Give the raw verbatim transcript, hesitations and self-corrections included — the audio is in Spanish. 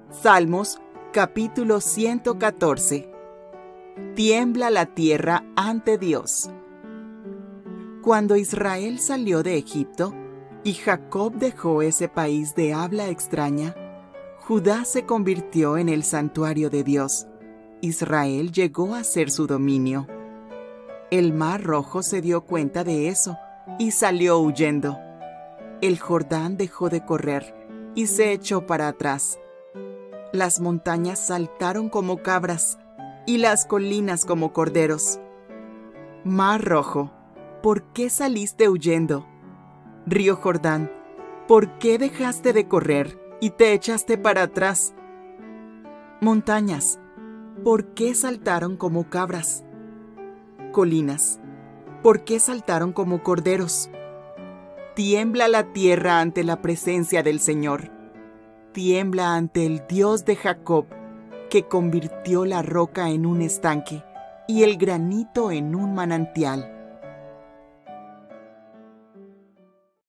Salmos capítulo ciento catorce. Tiembla la tierra ante Dios. Cuando Israel salió de Egipto y Jacob dejó ese país de habla extraña, Judá se convirtió en el santuario de Dios. Israel llegó a ser su dominio. El Mar Rojo se dio cuenta de eso y salió huyendo. El Jordán dejó de correr y se echó para atrás. Las montañas saltaron como cabras y las colinas como corderos. Mar Rojo, ¿por qué saliste huyendo? Río Jordán, ¿por qué dejaste de correr y te echaste para atrás? Montañas, ¿por qué saltaron como cabras? Colinas, ¿por qué saltaron como corderos? Tiembla la tierra ante la presencia del Señor. Tiembla ante el Dios de Jacob, que convirtió la roca en un estanque y el granito en un manantial.